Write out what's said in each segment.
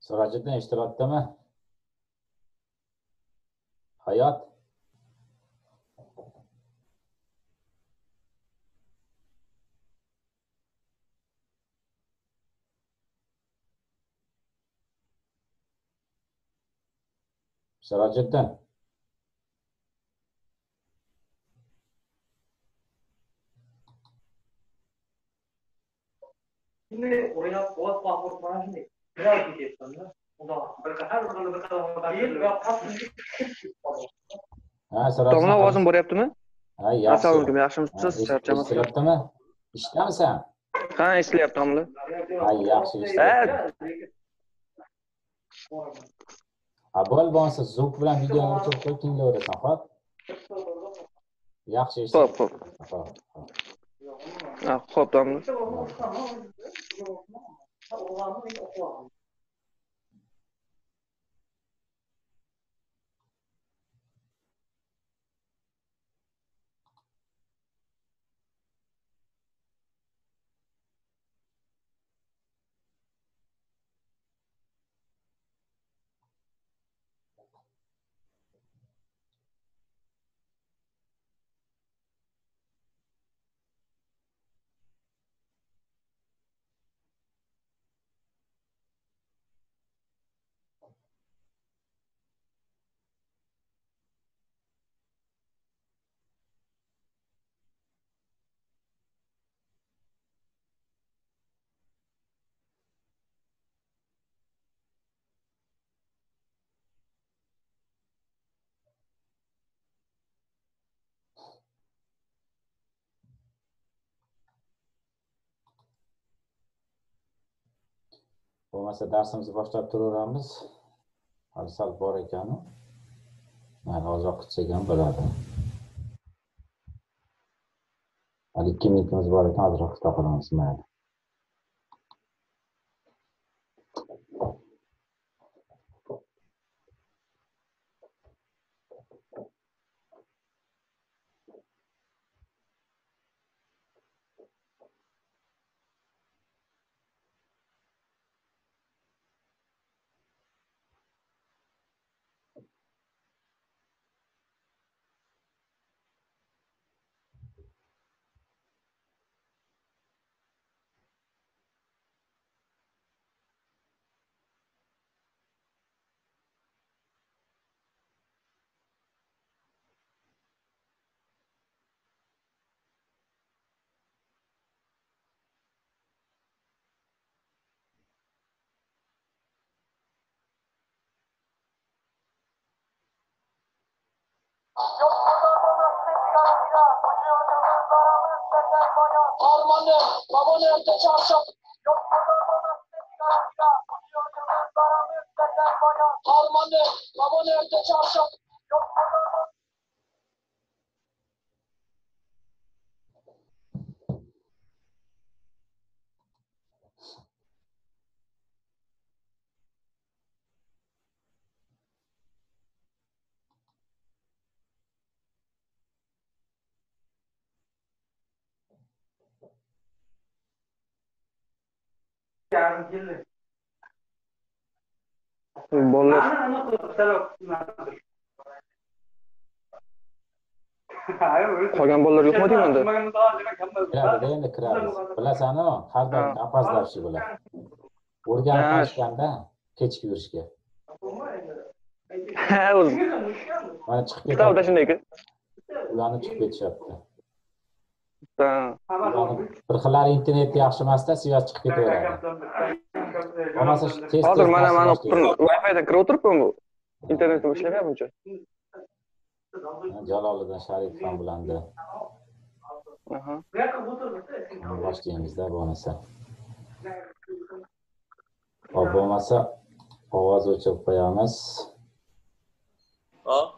Sirajiddin ishtirokdami? Hayot. Sirajiddin. Şimdi oraya boğaz bağlı falan şimdi biraz bir şey sanırım. O da her orada bir kadar değil ve Ha, Sirajiddin. Domla ovozim boryaptimi? Ha, yaxshi. Assalomu alaykum, yaxshimisiz? Charchamasizmi? Ishtirokdami? Ishdamisan? Ha, eslayapti domla. Ha, yaxshi ishtirokda. Avval bo'lsa zvuk bilan videoni o'chirib qo'y, tinglayverasan, xo'p? Yaxshi ishtir. Xo'p. Xo'p. Ha, xo'p domla. Bo'lmasa darsimizni boshlab turaveramiz. Hali sal bor ekan. Mayli, ozroq kutsak ham bo'ladi. Hali 2 minutimiz bor ekan, ozroq kuta qolamiz, mayli. Armanım, babam evde çarşaf. Armanım, babam evde çarşaf. yarın gelir. Bolalar qolgan bolalar yo'qmi deyman endi. Kiradi, endi kiramiz. Bilasan-ku, har doim opozdashi bular. O'rganib qolishganda kechikib yurishga. Ha, o'zim. Mana chiqib Kitobda ketadi. shunday-ku. Ularni chiqib ketishyapti. Ha. Bir xillari internetda yaxshi emasda, svязь chiqib ketaveradi. Bo'lmasa tez Hozir mana Wi-Fi'dan kirib o'tiribman bu. Internetda ishlayapti. Jaloliddin Sharipov ham bilandi. Aha. Boshlaymiz-da bo'lmasa. Hop, bo'lmasa ovoz o'chirib qo'yamiz. Ha?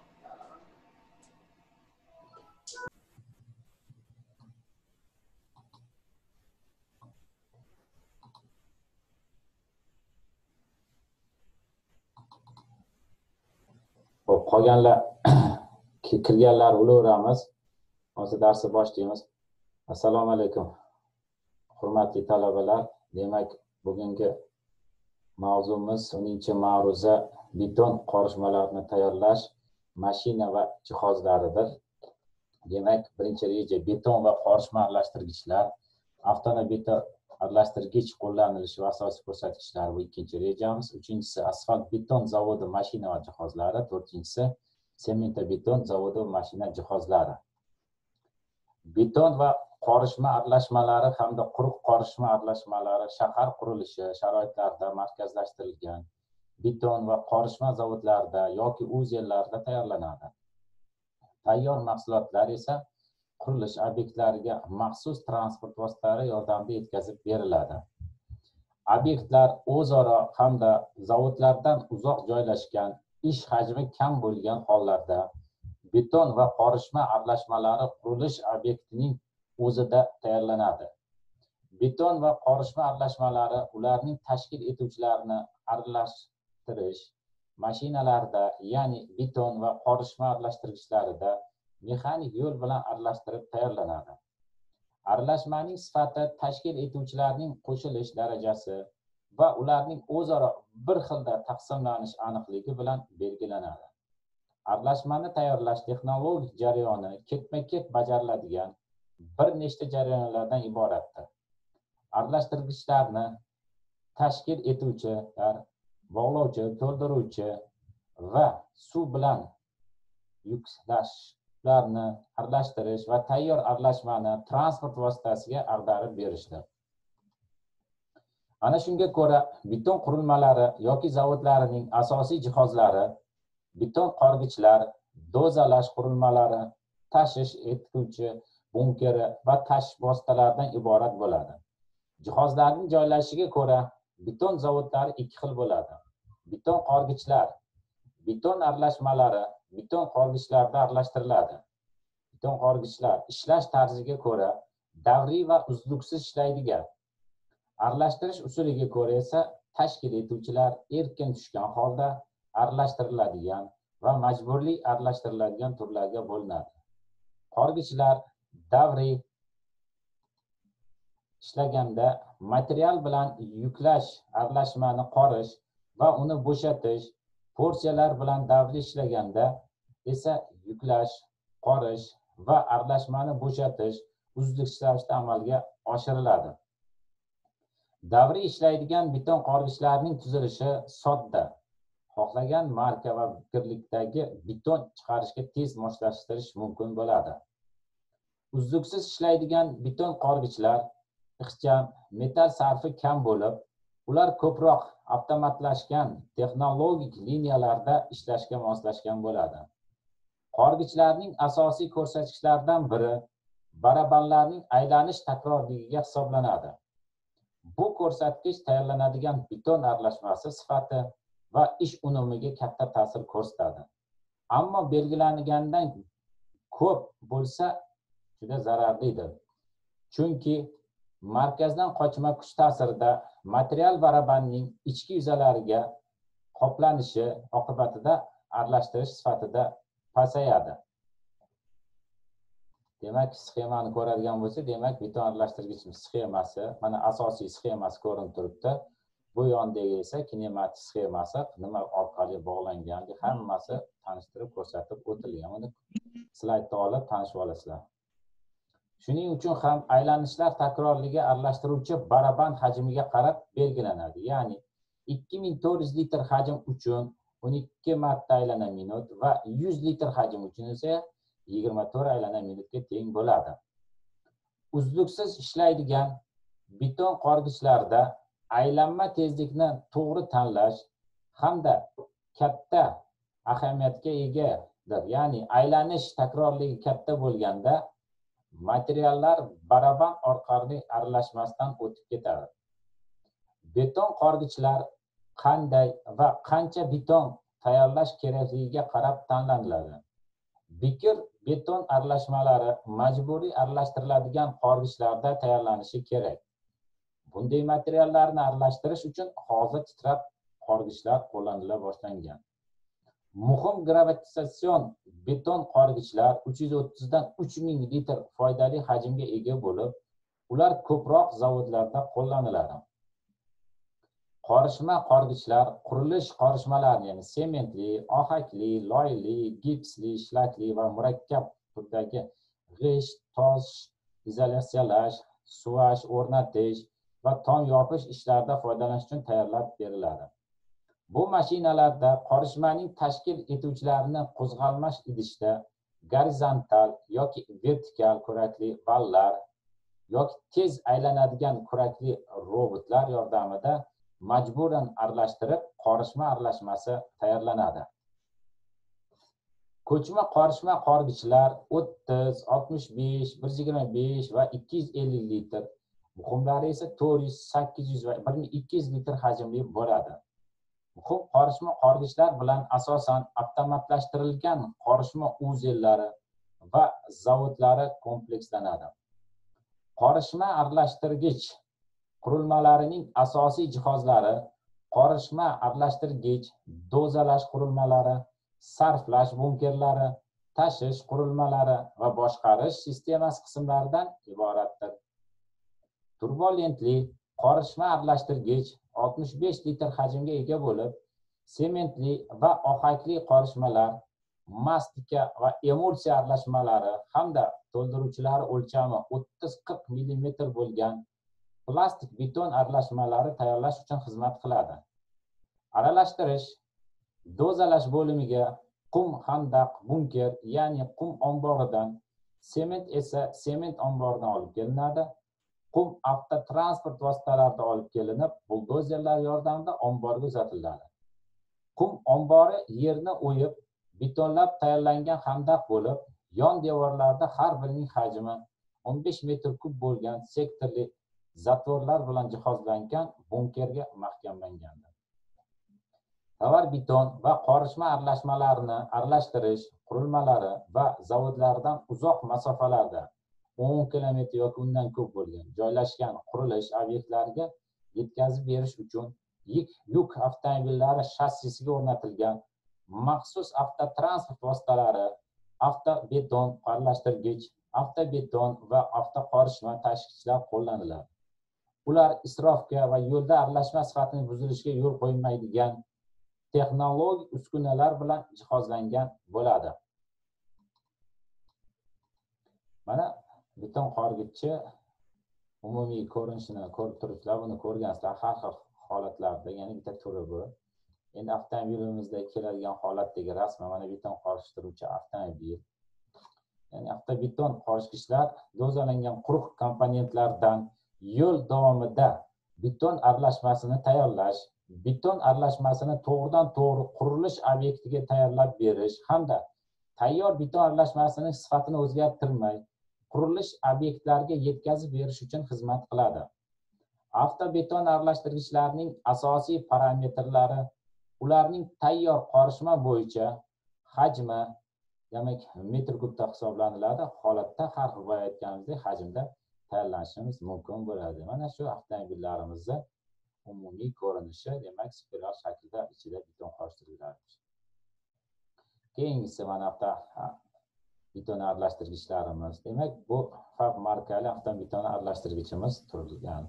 Hop, qolganlar kirganlar o'laveramiz. Hozir darsni boshlaymiz. Assalomu alaykum. Hurmatli talabalar, demak bugungi Mavzumiz 10-ma'ruza beton qorishmalarini tayyorlash mashina va jihozlaridir. Demak, birinchi reja beton va qorishma aralashtirgichlar, avtomobil aralashtirgich qo'llanilishi va asosiy ko'rsatkichlar bu ikkinchi rejamiz. Uchinchisi asfalt beton zavodi mashina va jihozlari, to'rtinchisi sementobeton zavodi va mashina jihozlari. Beton va qorishma aralashmalari hamda quruq qorishma aralashmalari shahar qurilishi sharoitlarida markazlashtirilgan beton va qorishma zavodlarida yoki o'z yerlarida tayyorlanadi. Tayyor mahsulotlar esa qurilish obyektlariga maxsus transport vositalari yordamida yetkazib beriladi. Obyektlar o'zaro hamda zavodlardan uzoq joylashgan, ish hajmi kam bo'lgan hollarda beton va qorishma aralashmalari qurilish obyektining o'zida tayyorlanadi. Beton va qorishma aralashmalari ularning tashkil etuvchilarini aralashtirish mashinalarida, ya'ni beton va qorishma aralashtirgichlarida mexanik yo'l bilan aralashtirib tayyorlanadi. Aralashmaning sifati tashkil etuvchilarning qo'shilish darajasi va ularning o'zaro bir xilda taqsimlanish aniqligi bilan belgilanadi. Aralashmani tayyorlash texnologik jarayoni ketma-ket bajariladigan bir nechta jarayonlardan iboratdir. Aralashtirgichlarni tashkil etuvchilar, bog'lovchi, to'ldiruvchi va suv bilan yuklashlarni aralashtirish va tayyor aralashmani transport vositasiga ag'darib berishdir. Ana shunga ko'ra beton qurilmalari yoki zavodlarining asosiy jihozlari beton qorgichlar, dozalash qurilmalari, tashish etuvchi bunkeri va tashish vositalaridan iborat bo'ladi. Jihozlarning joylashishiga ko'ra beton zavodlari ikki xil bo'ladi. Beton qorgichlar, beton aralashmalari beton qorgichlarda aralashtiriladi. Beton qorgichlar ishlash tarziga ko'ra davriy va uzluksiz ishlaydigan. Aralashtirish usuliga ko'ra esa tashkil etuvchilar erkin tushgan holda aralashtiriladigan va majburli aralashtiriladigan turlarga bo'linadi. Qorgichlar davriy ishlaganda material bilan yuklash, aralashmani qorish va uni bo'shatish, porsiyalar bilan davriy ishlaganda esa yuklash, qorish va aralashmani bo'shatish uzluksiz ravishda amalga oshiriladi. Davriy ishlaydigan beton qorgichlarning tuzilishi sodda. Xohlagan marka va birlikdagi beton chiqarishga tez moslashtirish mumkin bo'ladi. Uzluksiz ishlaydigan beton qorgichlar ixcham, metal sarfi kam bo'lib, ular ko'proq avtomatlashgan texnologik liniyalarda ishlashga moslashgan bo'ladi. Qorgichlarning asosiy ko'rsatkichlaridan biri barabanlarning aylanish takrorligiga hisoblanadi. Bu ko'rsatkich tayyorlanadigan beton aralashmasi sifati va ish unumiga katta ta'sir ko'rsatadi. Ammo belgilangandan ko'p bo'lsa juda zararlidir. Chunki markazdan qochma kuch ta'sirida material barabanning ichki yuzalariga qoplanishi oqibatida aralashtirish sifatida pasayadi. Demak, sxemani ko'radigan bo'lsa, demak beton aralashtirgich sxemasi, mana asosiy sxemasi ko'rinib turibdi. Bu yondagi esa kinematik sxemasi, nima orqali bog'langanligi hammasi tanishtirib ko'rsatib o'tilgan. Buni slaydda olib tanishib olasizlar. Shuning uchun ham aylanishlar takrorligiga aralashtiruvchi baraban hajmiga qarab belgilanadi. Ya'ni 2400 litr hajm uchun 12 marta aylana minut va 100 litr hajm uchun esa 24 aylana minutga teng bo'ladi. Uzluksiz ishlaydigan beton qorgichlarda aylanma tezlikni to'g'ri tanlash hamda katta ahamiyatga egadir. Ya'ni aylanish takrorligi katta bo'lganda materiallar baraban orqali aralashmasdan o'tib ketadi. Beton qorgichlar qanday va qancha beton tayyorlash kerakligiga qarab tanlanadi. Bekir beton aralashmalari majburiy aralashtiriladigan qorgichlarda tayyorlanishi kerak. Bunday materiallarni aralashtirish uchun hozir titrab qorgichlar qo'llanila boshlangan. Muhim gravitatsion beton qorgichlar 330 dan 3000 litr foydali hajmga ega bo'lib, ular ko'proq zavodlarda qo'llaniladi. Qorishma qorgichlar qurilish qorishmalari, ya'ni sementli, ohakli, loyli, gipsli, shlakli va murakkab turdagi g'isht, tosh, izolyatsiyalash, suvash, o'rnatish va tom yopish ishlarida foydalanish uchun tayyorlab beriladi. Bu mashinalarda qorishmaning tashkil etuvchilarini qo'zg'almas idishda gorizontal yoki vertikal kurakli vallar yoki tez aylanadigan kurakli robotlar yordamida majburan aralashtirib qorishma aralashmasi tayyorlanadi. Ko'chma qorishma qorgichlar 30, 65, 125 va 250 litr, muhimlari esa 400, 800 va 1200 litr hajmli bo'ladi. Muhim qorishma qorgichlar bilan asosan avtomatlashtirilgan qorishma uzellari va zavodlari komplekslanadi. Qorishma aralashtirgich qurilmalarining asosiy jihozlari qorishma aralashtirgich, dozalash qurilmalari, sarflash bunkerlari, tashish qurilmalari va boshqarish sistemasi qismlaridan iboratdir. Turbulentli qorishma aralashtirgich 65 litr hajmga ega bo'lib, sementli va ohakli qorishmalar, mastika va emulsiya aralashmalari hamda to'ldiruvchilari o'lchami 30-40 mm bo'lgan plastik beton aralashmalari tayyorlash uchun xizmat qiladi. Aralashtirish dozalash bo'limiga qum handaq bunker, ya'ni qum omboridan, sement esa sement omboridan olib kelinadi. Qum avtotransport vositalarida olib kelinib, buldozerlar yordamida omborga uzatiladi. Qum ombori yerni o'yib, betonlab tayyorlangan handaq bo'lib, yon devorlarda har birining hajmi 15 metr kub bo'lgan sektorli zatvorlar bilan jihozlangan bunkerga mahkamlangandir. Tovar beton va qorishma aralashmalarini aralashtirish qurilmalari va zavodlardan uzoq masofalarda 10 kilometr yoki undan ko'p bo'lgan joylashgan qurilish obyektlariga yetkazib berish uchun yuk avtomobillari shassisiga o'rnatilgan maxsus avtotransport vositalari, avtobeton aralashtirgich, avtobeton va avtoqorishma tashkichlar qo'llaniladi. Ular isrofga va yo'lda aralashma sifatini buzilishiga yo'l qo'ymaydigan texnologik uskunalar bilan jihozlangan bo'ladi. Mana beton qorgichi umumiy ko'rinishini ko'rib turibsizlar, buni ko'rgansizlar har xil holatlarda, ya'ni bitta turi bu. Endi avtomobilimizda keladigan holatdagi rasmi mana beton qorishtiruvchi avtomobil. Ya'ni avtobeton qorishgichlar dozalangan quruq komponentlardan yo'l davomida beton aralashmasini tayyorlash, beton aralashmasini to'g'ridan-to'g'ri qurilish obyektiga tayyorlab berish hamda tayyor beton aralashmasining sifatini o'zgartirmay qurilish obyektlariga yetkazib berish uchun xizmat qiladi. Avtobeton aralashtirgichlarning asosiy parametrlari ularning tayyor qorishma bo'yicha hajmi, demak metr kubda hisoblaniladi. Holatda har xil aytganimizdek hajmda tayyorlanishimiz mumkin bo'ladi. Mana shu avtomobillarimizda umumiy ko'rinishi, demak spiral shaklda ichida beton qorishtiriladi. Keyingisi mana beton aralashtirgichlarimiz. Demak bu Fab markali avtobeton aralashtirgichimiz turilgan.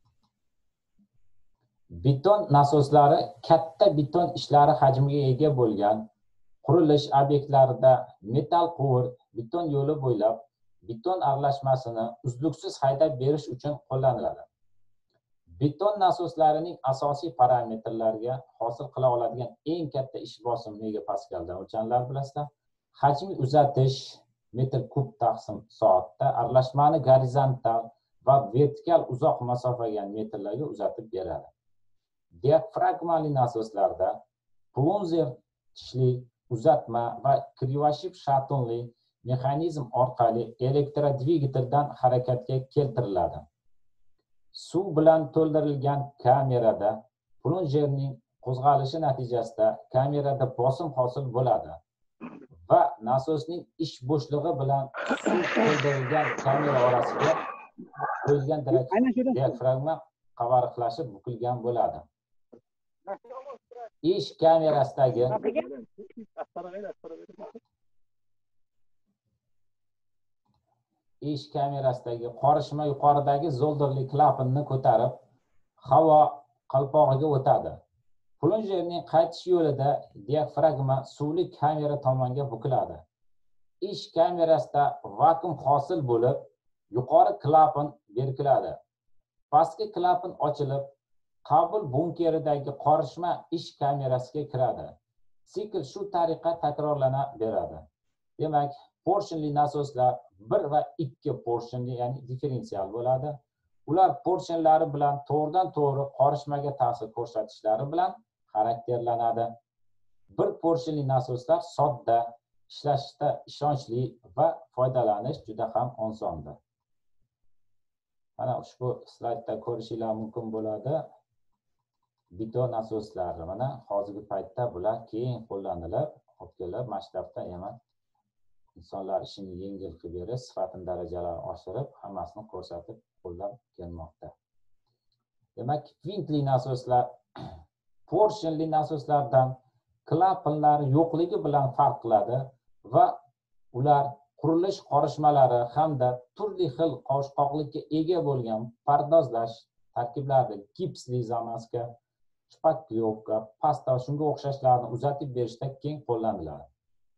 Beton nasoslari katta beton ishlari hajmiga ega bo'lgan qurilish obyektlarida metal quvur beton yo'li bo'ylab beton aralashmasini uzluksiz haydab berish uchun qo'llaniladi. Beton nasoslarining asosiy parametrlariga hosil qila oladigan eng katta ish bosimi nega paskaldan o'lchaniladi bilasizlar? Hajmi uzatish metr kub taqsim soatda aralashmani gorizontal va vertikal uzoq masofaga metrlarga uzatib beradi. Diafragmali nasoslarda plunjer tishli uzatma va krivashib shatunli mexanizm orqali elektrodvigateldan harakatga keltiriladi. Suv bilan to'ldirilgan kamerada plunjerning qo'zg'alishi natijasida kamerada bosim hosil bo'ladi va nasosning ish bo'shlig'i bilan suv to'ldirilgan kamera orasiga qo'yilgan diafragma qavariqlashib bukilgan bo'ladi. Ish kamerasidagi qorishma yuqoridagi zoldirli klapanni ko'tarib, havo qalpog'iga o'tadi. Plunjerning qaytish yo'lida diafragma suvli kamera tomonga bukiladi. Ish kamerasida vakuum hosil bo'lib, yuqori klapan berkiladi. Pastki klapan ochilib, qabul bunkeridagi qorishma ish kamerasiga kiradi. Sikl shu tariqa takrorlanaveradi. Demak, portionli nasoslar 1 va 2 portionli, ya'ni differensial bo'ladi. Ular portionlari bilan to'g'ridan-to'g'ri qorishmaga ta'sir ko'rsatishlari bilan xarakterlanadi. 1 portionli nasoslar sodda, ishlashda ishonchli va foydalanish juda ham osondir. Mana ushbu slaydda ko'rishingiz mumkin bo'ladi. Biton nasoslari mana hozirgi paytda bular keng qo'llanilib, olib kelib maktabda ham insonlar ishini yengil qilib berib, sifatini darajalarini oshirib, hammasini ko'rsatib qo'llab kelmoqda. Demak, vintli nasoslar portionli nasoslardan klapanlari yo'qligi bilan farq qiladi va ular qurilish qorishmalari hamda turli xil qovushqoqlikka ega bo'lgan pardozlash tarkiblarida gipsli zamaska, shpaklyovka, pasta shunga o'xshashlarni uzatib berishda keng qo'llaniladi.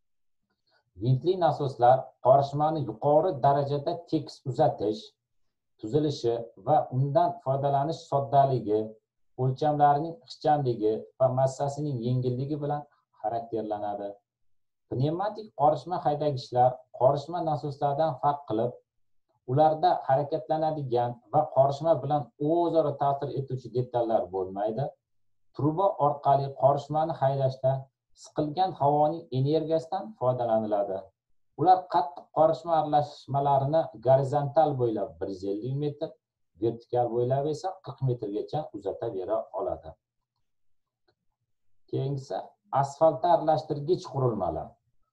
Vintli nasoslar qorishmani yuqori darajada tekis uzatish, tuzilishi va undan foydalanish soddaligi, o'lchamlarining ixchamligi va massasining yengilligi bilan xarakterlanadi. Pnevmatik qorishma haydagichlar qorishma nasoslardan farq qilib, ularda harakatlanadigan va qorishma bilan o'zaro ta'sir etuvchi detallar bo'lmaydi. Truba orqali qorishmani haydashda siqilgan havoning energiyasidan foydalaniladi. Ular qattiq qorishma aralashmalarini gorizontal bo'ylab 150 metr, vertikal bo'ylab esa 40 metrgacha uzatavera oladi. Keyingisi asfaltda aralashtirgich qurilmalar.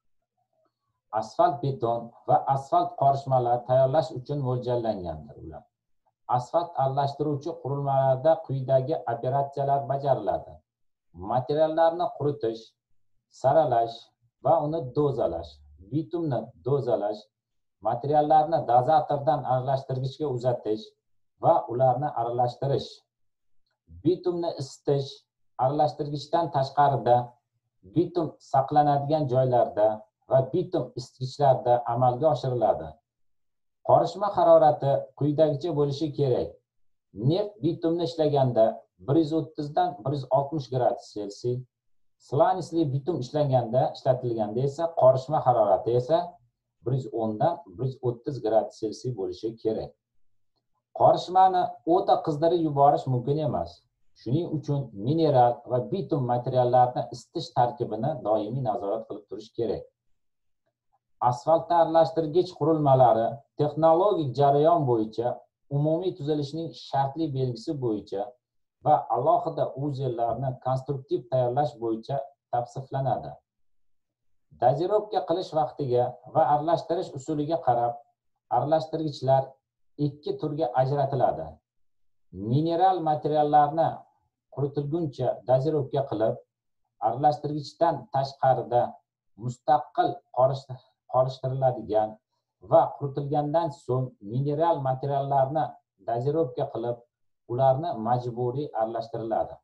Asfalt beton va asfalt qorishmalar tayyorlash uchun mo'ljallangandir ular. Asfalt aralashtiruvchi qurilmalarda quyidagi operatsiyalar bajariladi. Materiallarni quritish, saralash va uni dozalash, bitumni dozalash, materiallarni dozatordan aralashtirgichga uzatish va ularni aralashtirish, bitumni isitish, aralashtirgichdan tashqarida, bitum saqlanadigan joylarda va bitum isitgichlarda amalga oshiriladi. Qorishma harorati quyidagicha bo'lishi kerak. Neft bitumni ishlaganda 130 dan 160 gradus Selsiy, slanisli bitum ishlatilganda esa qorishma harorati esa 110 dan 130 gradus Selsiy bo'lishi kerak. Qorishmani o'ta qizdirib yuborish mumkin emas. Shuning uchun mineral va bitum materiallarni isitish tarkibini doimiy nazorat qilib turish kerak. Asfaltda aralashtirgich qurilmalari texnologik jarayon bo'yicha, umumiy tuzilishning shartli belgisi bo'yicha va alohida uzellarni konstruktiv tayyorlash bo'yicha tavsiflanadi. Dozirovka qilish vaqtiga va aralashtirish usuliga qarab aralashtirgichlar 2 turga ajratiladi. Mineral materiallarni quritilguncha dozirovka qilib, aralashtirgichdan tashqarida mustaqil qorishtiriladigan va quritilgandan so'ng mineral materiallarni dozirovka qilib, ularni majburiy aralashtiriladi.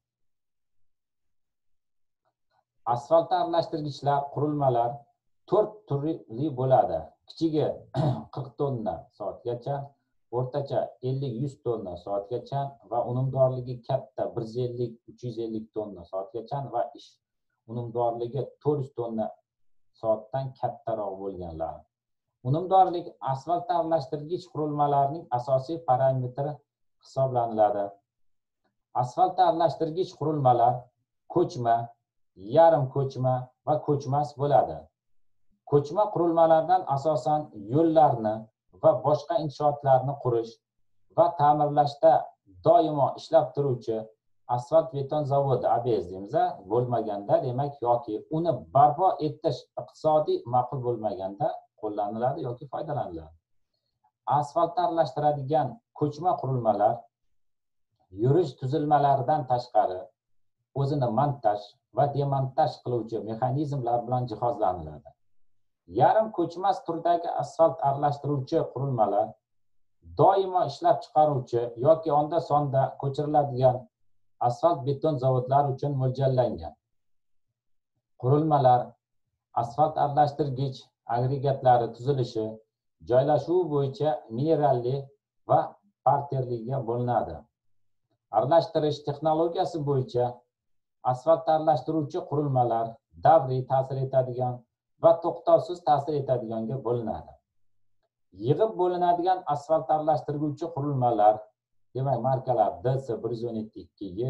Asfaltda aralashtirgichlar qurilmalar 4 turli bo'ladi. Kichigi 40 tonna soatgacha, o'rtacha 50-100 tonna soatgacha va unumdorligi katta 150-350 tonna soatgacha va ish unumdorligi 400 tonna soatdan kattaroq bo'lganlar. Unumdorlik asfaltda aralashtirgich qurilmalarining asosiy parametri hisoblanadi. Asfaltda aralashtirgich qurilmalar ko'chma, yarim ko'chma va ko'chmas bo'ladi. Ko'chma qurilmalardan asosan yo'llarni va boshqa inshootlarni qurish va ta'mirlashda doimo ishlab turuvchi asfalt beton zavodi ABS deymiz, bo'lmaganda demak yoki uni barpo etish iqtisodiy ma'qul bo'lmaganda qo'llaniladi yoki foydalaniladi. Asfaltda aralashtiradigan ko'chma qurilmalar yurish tuzilmalaridan tashqari o'zini montaj va demontaj qiluvchi mexanizmlar bilan jihozlanadi. Yarim ko'chmas turdagi asfalt aralashtiruvchi qurilmalar doimo ishlab chiqaruvchi yoki onda sonda ko'chiriladigan asfalt beton zavodlari uchun mo'ljallangan. Qurilmalar asfalt aralashtirgich agregatlari tuzilishi, joylashuvi bo'yicha mineralli va parterliga bo'linadi. Aralashtirish texnologiyasi bo'yicha asfalt aralashtiruvchi qurilmalar davriy ta'sir etadigan va to'xtovsiz ta'sir etadiganga bo'linadi. Yig'ib bo'linadigan asfalt aralashtiruvchi qurilmalar, demak markalar DC117-2Y,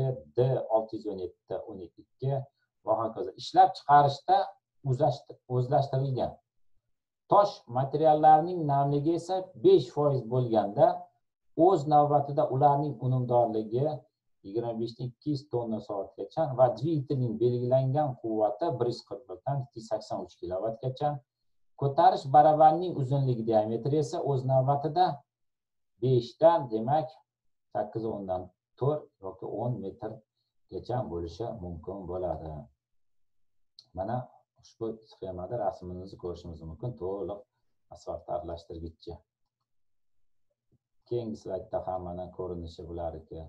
D617-12 va hokazo ishlab chiqarishda o'zlashtirilgan. Tosh materiallarining namligi esa 5% bo'lganda, o'z navbatida ularning unumdorligi 25-200 tonna soatgacha va dvigatelning belgilangan quvvati 141-283 kilovatgacha. Ko'tarish barabanning uzunligi diametri esa o'z navbatida 5 dan demak 8-10 yoki 10 metrgacha bo'lishi mumkin bo'ladi. Mana ushbu sxemada rasmimizni ko'rishingiz mumkin. To'liq asfalt aralashtirgichi. Keyingi slaydda ham mana ko'rinishi bular ekan.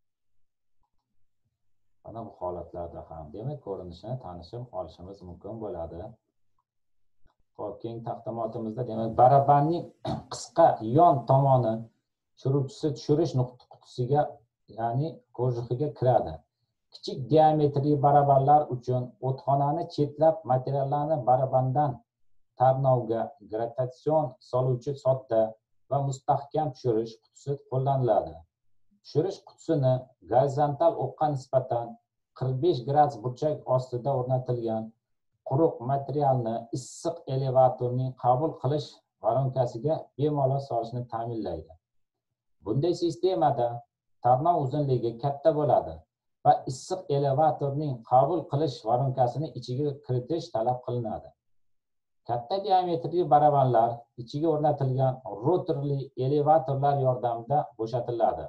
Mana bu holatlarda ham demak ko'rinishini tanishib olishimiz mumkin bo'ladi. Xo'p, keyingi taqdimotimizda demak barabanning qisqa yon tomoni tushiruvchisi tushirish nuqta qutisiga, ya'ni ko'rjixiga kiradi. Kichik diametrli barabanlar uchun o'txonani chetlab materiallarni barabandan tarnovga gravitatsion soluvchi sodda va mustahkam tushirish qutisi qo'llaniladi. Tushirish qutisini gorizontal o'qqa nisbatan 45 gradus burchak ostida o'rnatilgan quruq materialni issiq elevatorning qabul qilish varonkasiga bemalol solishni ta'minlaydi. Bunday sistemada tarnov uzunligi katta bo'ladi va issiq elevatorning qabul qilish varonkasini ichiga kiritish talab qilinadi. Katta diametrli barabanlar ichiga o'rnatilgan rotorli elevatorlar yordamida bo'shatiladi.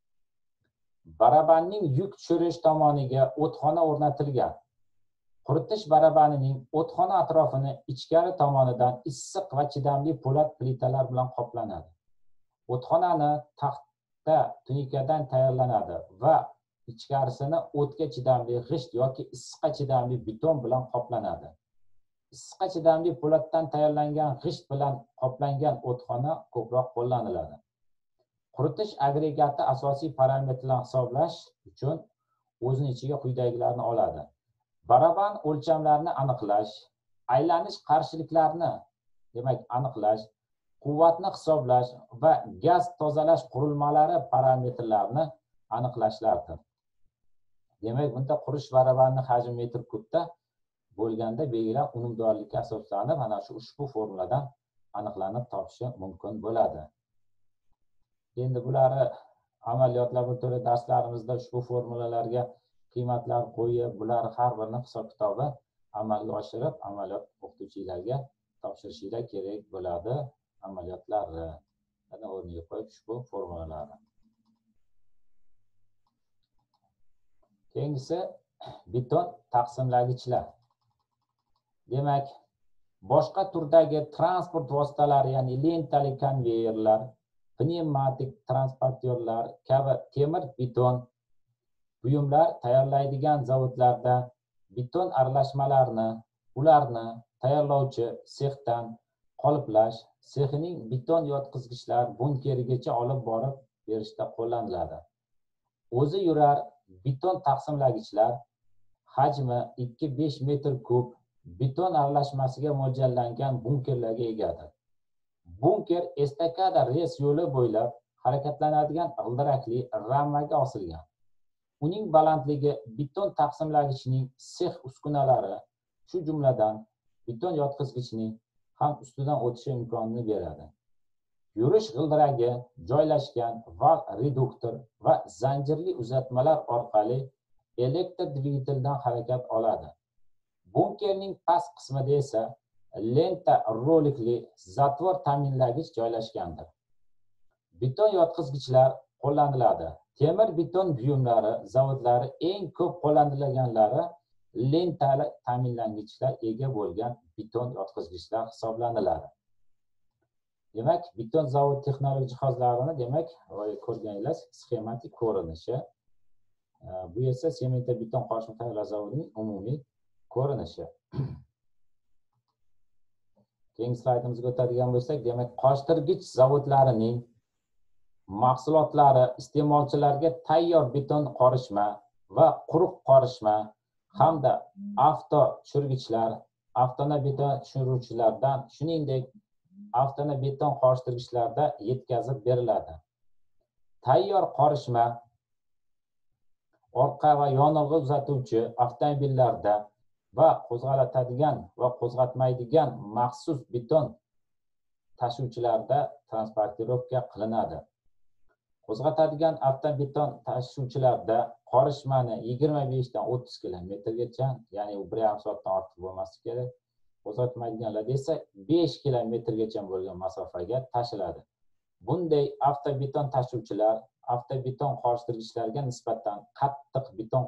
Barabanning yuk tushirish tomoniga o'txona o'rnatilgan. Quritish barabanining o'txona atrofini ichkari tomonidan issiq va chidamli po'lat plitalar bilan qoplanadi. O'txonani taxta tunikadan tayyorlanadi va ichkarisini o'tga chidamli g'isht yoki issiqqa chidamli beton bilan qoplanadi. Issiqqa chidamli po'latdan tayyorlangan g'isht bilan qoplangan o'txona ko'proq qo'llaniladi. Quritish agregati asosiy parametrlarni hisoblash uchun o'zining ichiga quyidagilarni oladi. Baraban o'lchamlarini aniqlash, aylanish qarshiliklarni demak aniqlash, quvvatni hisoblash va gaz tozalash qurilmalari parametrlarini aniqlashlardir. Demak, bunda qurish barabanning hajmi metr kubda bo'lganda belgilab unumdorlikka asoslanib, mana shu ushbu formuladan aniqlanib topishi mumkin bo'ladi. Endi bularni amaliyot laboratoriya darslarimizda ushbu formulalarga qiymatlar qo'yib, bular har birini hisob-kitobi amalga oshirib, amaliyot o'qituvchilarga topshirishinglar kerak bo'ladi. Amaliyotlarni yana o'rniga qo'yib ushbu formulalarni. Keyingisi beton taqsimlagichlar. Demak, boshqa turdagi transport vositalari, ya'ni lentali konveyerlar, pnevmatik transportyorlar kabi temir beton buyumlar tayyorlaydigan zavodlarda beton aralashmalarini ularni tayyorlovchi sexdan qoliplash sexining beton yotqizgichlar bunkerigacha olib borib berishda qo'llaniladi. O'zi yurar beton taqsimlagichlar hajmi 2-5 metr kub beton aralashmasiga mo'ljallangan bunkerlarga egadir. Bunker estakada res yo'li bo'ylab harakatlanadigan g'ildirakli rammaga osilgan. Uning balandligi beton taqsimlagichining sex uskunalari, shu jumladan beton yotqizgichning ham ustidan o'tishi imkonini beradi. Yurish g'ildiragi joylashgan val reduktor va zanjirli uzatmalar orqali elektr dvigateldan harakat oladi. Bunkerning past qismida esa lenta rolikli zatvor ta'minlagich joylashgandir. Beton yotqizgichlar qo'llaniladi. Temir beton buyumlari zavodlari eng ko'p qo'llanilganlari lentali ta'minlangichlar ega bo'lgan beton yotqizgichlar hisoblaniladi. Demak, beton zavod texnologik jihozlarini demak ko'rganinglar sxematik ko'rinishi. Bu esa sementda beton qorishma tayyorlash zavodining umumiy ko'rinishi. Keyingi slaydimizga o'tadigan bo'lsak, demak, qorishtirgich zavodlarining mahsulotlari iste'molchilarga tayyor beton qorishma va quruq qorishma hamda avto tushirgichlar, avtobeton tushiruvchilardan, shuningdek, avtobeton qorishtirgichlarda yetkazib beriladi. Tayyor qorishma orqa va yonilg'i uzatuvchi avtomobillarda va qo'zg'aladigan va qo'zg'atmaydigan maxsus beton tashuvchilarda transportirovka qilinadi. Qo'zg'atadigan avtobeton tashuvchilarda qorishmani 25 dan 30 kilometrgacha, ya'ni 1,5 soatdan ortiq bo'lmasligi kerak. Qo'zg'atmaydiganlarda esa 5 kilometrgacha bo'lgan masofaga tashiladi. Bunday avtobeton tashuvchilar avtobeton qorishtirgichlarga nisbatan qattiq beton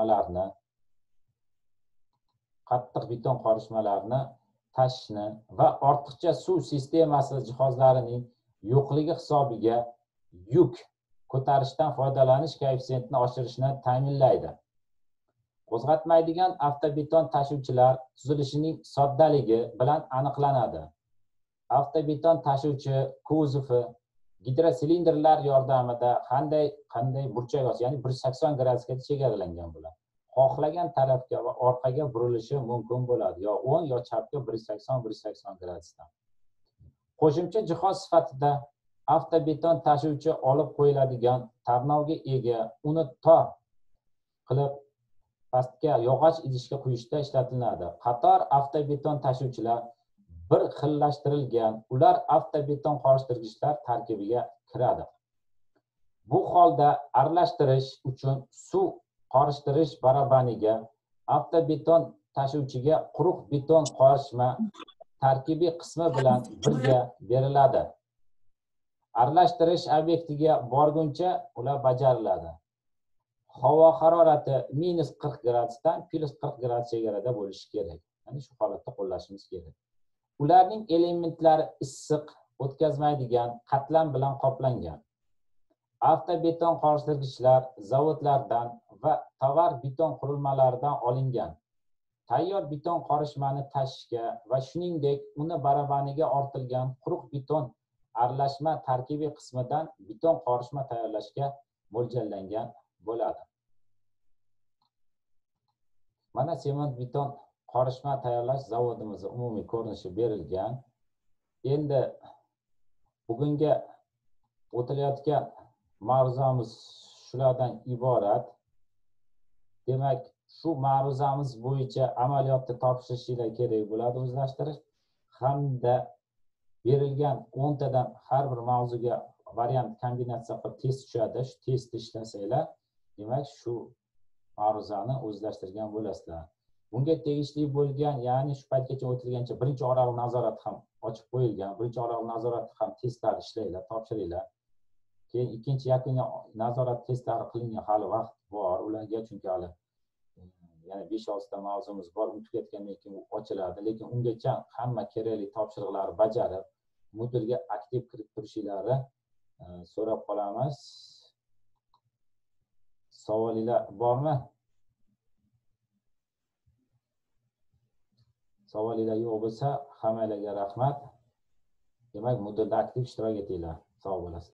qorishmalarni tashishni va ortiqcha suv sistemasi jihozlarining yo'qligi hisobiga yuk ko'tarishdan foydalanish koeffitsiyentini oshirishni ta'minlaydi. Qo'zg'atmaydigan avtobeton tashuvchilar tuzilishining soddaligi bilan aniqlanadi. Avtobeton tashuvchi kuzovi gidrosilindrlar yordamida qanday burchak os, ya'ni 180 gradusga chegaralangan bo'ladi. Xohlagan tarafga va orqaga burilishi mumkin bo'ladi, yo o'ng yo chapga 180 gradusdan. Qo'shimcha jihoz sifatida avtobeton tashuvchi olib qo'yiladigan tarnovga ega, uni tor qilib pastga yog'och idishga quyishda ishlatiladi. Qator avtobeton tashuvchilar bir xillashtirilgan, ular avtobeton qorishtirgichlar tarkibiga kiradi. Bu holda aralashtirish uchun suv qorishtirish barabaniga avtobeton tashuvchiga quruq beton qorishma tarkibiy qismi bilan birga beriladi. Aralashtirish obyektiga borguncha ular bajariladi. Havo harorati -40 gradusdan +40 gradus chegarada bo'lishi kerak. Ya'ni shu holatda qo'llashimiz kerak. Ularning elementlari issiq o'tkazmaydigan qatlam bilan qoplangan. Avtobeton qorishtirgichlar zavodlardan va tovar beton qurilmalaridan olingan. Tayyor beton qorishmani tashishga va shuningdek uni barabaniga ortilgan quruq beton aralashma tarkibiy qismidan beton qorishma tayyorlashga mo'ljallangan bo'ladi. Mana sement beton qorishma tayyorlash zavodimizning umumiy ko'rinishi berilgan. Endi bugunga o'tilayotgan mavzumiz shulardan iborat. Demak, shu mavzuyimiz bo'yicha amaliyotda topshirishlar kerak bo'ladi, o'zlashtirish hamda berilgan 10 tadan har bir mavzuga variant kombinatsiya qilib test tushadi. Shu testni ishlasanglar, demak shu mavzuni o'zlashtirgan bo'lasizlar. Bunga tegishli bo'lgan, ya'ni shu paytgacha o'tilgancha birinchi oraliq nazorat ham ochib qo'yilgan. Birinchi oraliq nazorat ham testlar ishlanglar, topshiringlar. Keyin ikkinchi yakuniy nazorat testlari qilingan hali vaqt bor ularga, chunki hali yana 5-6 ta mavzumiz bor, o'tib ketgandan keyin ochiladi, lekin ungacha hamma kerakli topshiriqlarni bajarib, modulga aktiv kirib turishingizni so'rab qolamiz. Savolinglar bormi? Savolinglar yo'q bo'lsa, hammalarga rahmat. Demak, modulda aktiv ishtirok etinglar. Sog' bo'lasizlar.